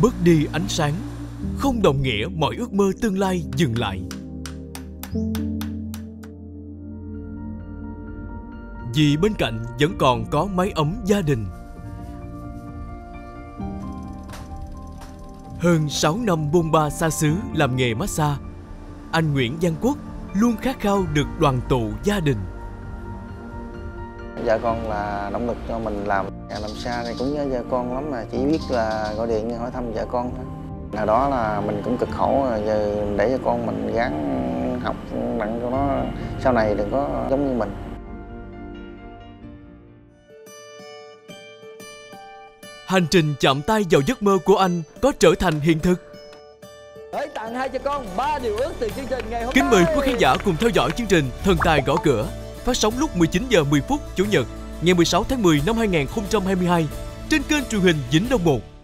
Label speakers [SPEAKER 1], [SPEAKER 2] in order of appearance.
[SPEAKER 1] mất đi ánh sáng không đồng nghĩa mọi ước mơ tương lai dừng lại. Vì bên cạnh vẫn còn có mái ấm gia đình. Hơn 6 năm bôn ba xa xứ làm nghề massage, anh Nguyễn Văn Quốc luôn khát khao được đoàn tụ gia đình.
[SPEAKER 2] Vợ con là động lực cho mình làm xa này cũng nhớ vợ con lắm, mà chỉ biết là gọi điện hỏi thăm vợ con thôi. Hồi đó là mình cũng cực khổ rồi, giờ để cho con mình gắng học đặng cho nó sau này đừng có giống như mình.
[SPEAKER 1] Hành trình chạm tay vào giấc mơ của anh có trở thành hiện thực.
[SPEAKER 3] Hãy tặng hai cho con 3 điều ước từ chương trình ngày hôm nay.
[SPEAKER 1] Kính mời quý khán giả cùng theo dõi chương trình Thần Tài Gõ Cửa, phát sóng lúc 19 giờ 10 phút Chủ nhật ngày 16 tháng 10 năm 2022 trên kênh truyền hình Vĩnh Long 1.